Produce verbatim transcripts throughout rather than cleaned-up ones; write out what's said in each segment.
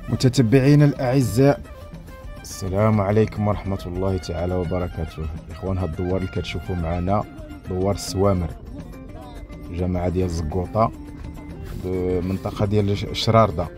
متتبعينا الأعزاء، السلام عليكم ورحمة الله تعالى وبركاته. إخوان، هاد الدوار اللي كتشوفوا معنا دوار السوامر، جماعة ديال الزقوطة بمنطقة ديال الشراردة.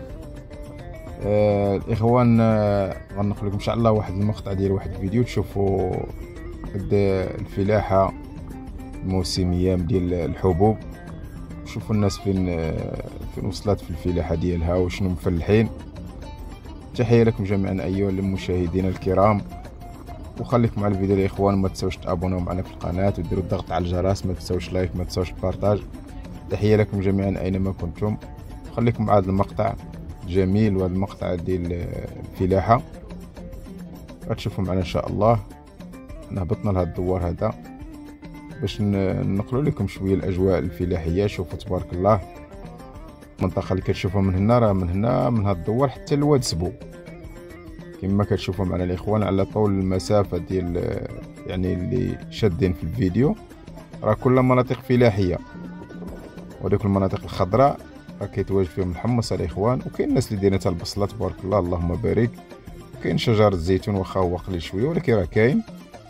آه الإخوان، آه غنقول لكم إن شاء الله واحد المقطع ديال واحد الفيديو تشوفوا قد الفلاحة الموسمية ديال الحبوب. شوفوا الناس فين آه فين وصلت في الفلاحة ديالها وشنو مفلحين. تحية لكم جميعا أيها المشاهدين الكرام، وخليكم مع الفيديو يا إخوان. ما تنساوش تابوناو معنا في القناة وديروا الضغط على الجرس، ما تنساوش لايك، ما تنساوش بارطاج. تحية لكم جميعا أينما كنتم. خليكم مع هذا المقطع جميل وهذا المقطع ديال الفلاحة غتشوفوا معنا إن شاء الله. حنا هبطنا لهذا الدوار هذا باش ننقلوا لكم شوية الأجواء الفلاحية. شوفوا تبارك الله المنطقة اللي كتشوفوا من هنا، راه من هنا من هذا الدوار حتى لواد سبو كما كتشوفوا معنا الإخوان على طول المسافة ديال يعني اللي شادين في الفيديو. راه كل مناطق فلاحية، وديك المناطق الخضراء راه كيتواجد فيهم الحمص الإخوان، وكاين الناس اللي دايرين حتى البصلة تبارك الله اللهم بارك. كاين شجر الزيتون واخا هو قليل شوية ولكن راه كاين.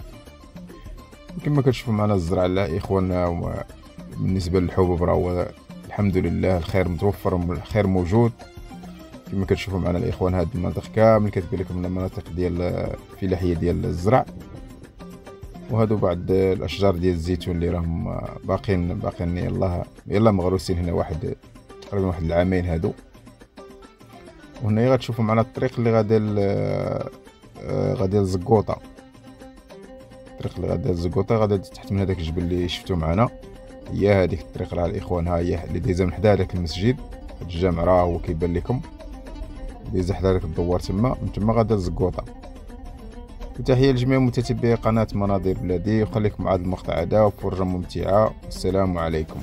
كما كتشوفوا معنا الزرع لا إخواننا. بالنسبة للحبوب راه هو الحمد لله الخير متوفر والخير موجود. كما كتشوفوا معنا الاخوان هاد المناطق كامل كتبان لكم من المناطق ديال الفلاحيه ديال الزرع، وهادو بعض الاشجار ديال الزيتون اللي راهم باقين باقين يلاه يلا مغروسين هنا واحد تقريبا واحد العامين هادو. وهنا غتشوفوا معنا الطريق اللي غادي غادي للزقوطه، الطريق اللي غادي للزقوطه غادي تحت من هذاك الجبل اللي شفتوا معنا. هي هذيك الطريق راه الاخوان، ها هي اللي دايزه من حدا هذاك المسجد. هاد الجامع راه هو كيبان لكم دايزه حدا هذاك الدوار تما، من تما غادا للزقوطه. وتحيه لجميع متتبعي قناه مناظر بلادي، وخليكم مع هذا المقطع هذا وفرجه ممتعه. السلام عليكم.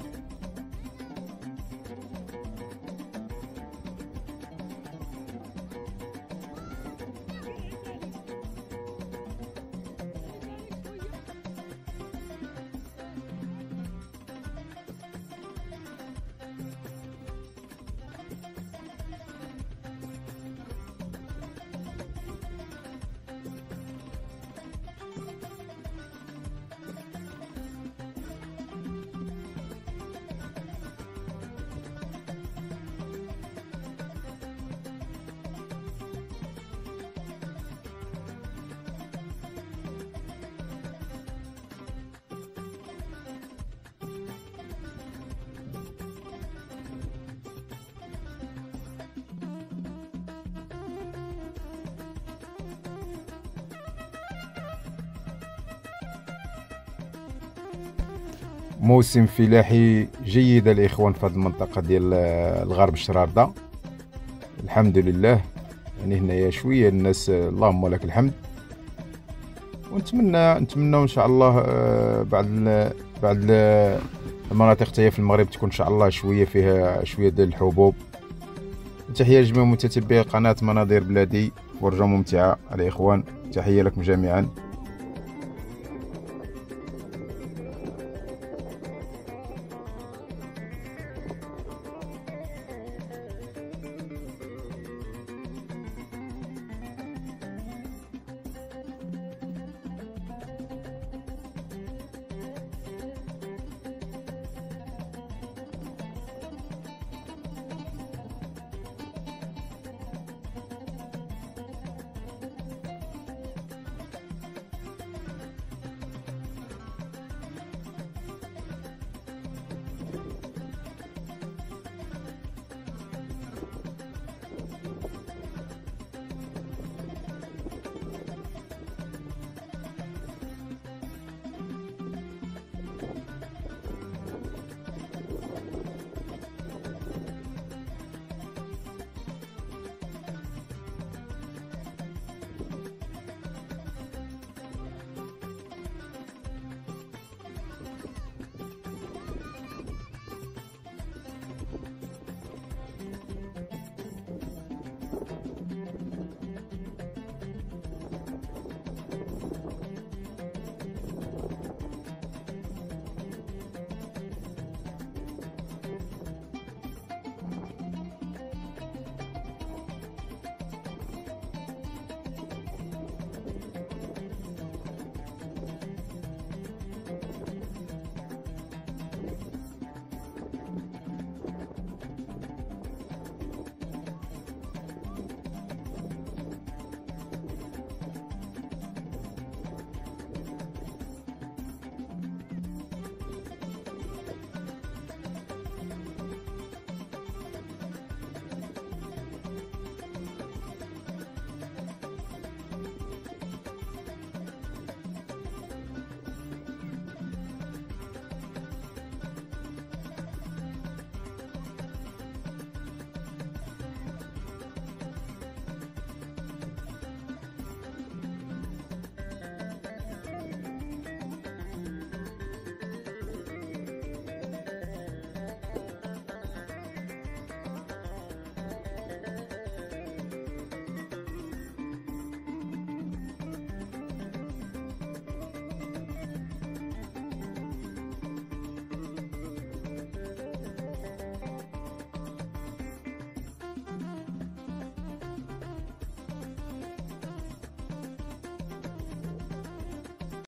موسم فلاحي جيد الاخوان في هذه المنطقه ديال الغرب الشراردة الحمد لله. يعني هنايا شويه الناس اللهم لك الحمد، ونتمنى نتمنى ان شاء الله بعد بعد المناطق تاهي في المغرب تكون ان شاء الله شويه فيها شويه ديال الحبوب. تحيه لجميع متتبعي قناه مناظر بلادي، فرجه ممتعه الاخوان. تحيه لكم جميعا.